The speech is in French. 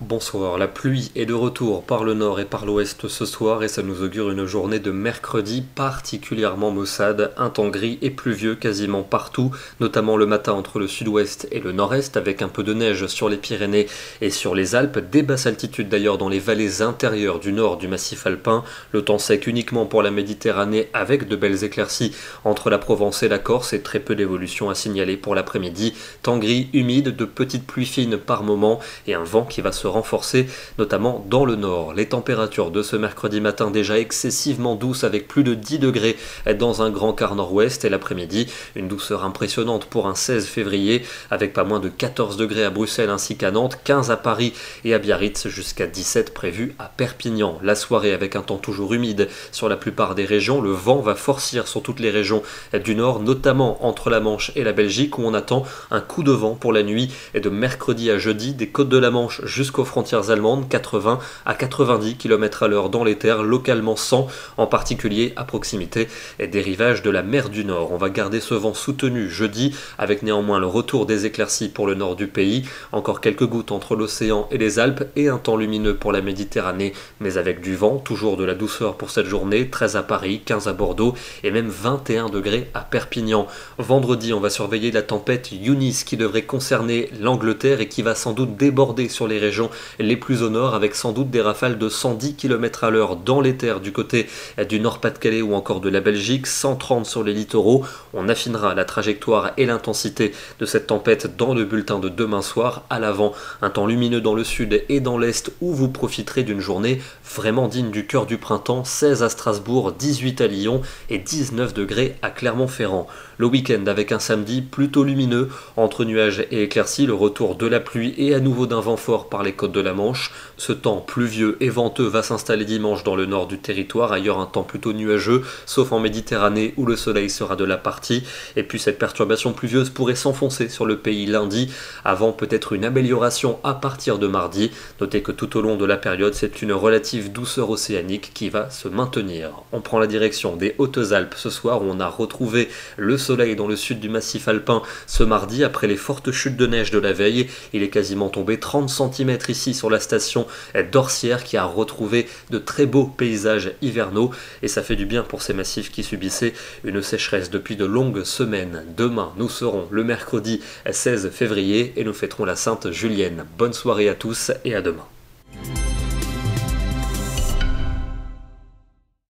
Bonsoir, la pluie est de retour par le nord et par l'ouest ce soir et ça nous augure une journée de mercredi particulièrement maussade, un temps gris et pluvieux quasiment partout, notamment le matin entre le sud-ouest et le nord-est avec un peu de neige sur les Pyrénées et sur les Alpes, des basses altitudes d'ailleurs dans les vallées intérieures du nord du massif alpin, le temps sec uniquement pour la Méditerranée avec de belles éclaircies entre la Provence et la Corse et très peu d'évolution à signaler pour l'après-midi, temps gris, humide, de petites pluies fines par moment et un vent qui va se renforcer, notamment dans le nord. Les températures de ce mercredi matin déjà excessivement douces avec plus de 10 degrés dans un grand quart nord-ouest et l'après-midi, une douceur impressionnante pour un 16 février avec pas moins de 14 degrés à Bruxelles ainsi qu'à Nantes, 15 à Paris et à Biarritz jusqu'à 17 prévus à Perpignan. La soirée avec un temps toujours humide sur la plupart des régions, le vent va forcir sur toutes les régions du nord, notamment entre la Manche et la Belgique où on attend un coup de vent pour la nuit et de mercredi à jeudi des côtes de la Manche jusqu'aux frontières allemandes, 80 à 90 km à l'heure dans les terres, localement 100, en particulier à proximité des rivages de la mer du Nord. On va garder ce vent soutenu jeudi, avec néanmoins le retour des éclaircies pour le nord du pays, encore quelques gouttes entre l'océan et les Alpes et un temps lumineux pour la Méditerranée, mais avec du vent, toujours de la douceur pour cette journée, 13 à Paris, 15 à Bordeaux et même 21 degrés à Perpignan. Vendredi, on va surveiller la tempête Eunice qui devrait concerner l'Angleterre et qui va sans doute déborder sur les régions les plus au nord avec sans doute des rafales de 110 km à l'heure dans les terres du côté du Nord-Pas-de-Calais ou encore de la Belgique, 130 sur les littoraux. On affinera la trajectoire et l'intensité de cette tempête dans le bulletin de demain soir. À l'avant, un temps lumineux dans le sud et dans l'est où vous profiterez d'une journée vraiment digne du cœur du printemps, 16 à Strasbourg, 18 à Lyon et 19 degrés à Clermont-Ferrand. Le week-end avec un samedi plutôt lumineux, entre nuages et éclaircies, le retour de la pluie et à nouveau d'un vent fort par les côtes de la Manche. Ce temps pluvieux et venteux va s'installer dimanche dans le nord du territoire, ailleurs un temps plutôt nuageux, sauf en Méditerranée où le soleil sera de la partie. Et puis cette perturbation pluvieuse pourrait s'enfoncer sur le pays lundi, avant peut-être une amélioration à partir de mardi. Notez que tout au long de la période, c'est une relative douceur océanique qui va se maintenir. On prend la direction des Hautes-Alpes ce soir où on a retrouvé le soleil dans le sud du massif alpin ce mardi après les fortes chutes de neige de la veille. Il est quasiment tombé 30 cm ici sur la station d'Orsières qui a retrouvé de très beaux paysages hivernaux et ça fait du bien pour ces massifs qui subissaient une sécheresse depuis de longues semaines. Demain, nous serons le mercredi 16 février et nous fêterons la Sainte Julienne. Bonne soirée à tous et à demain.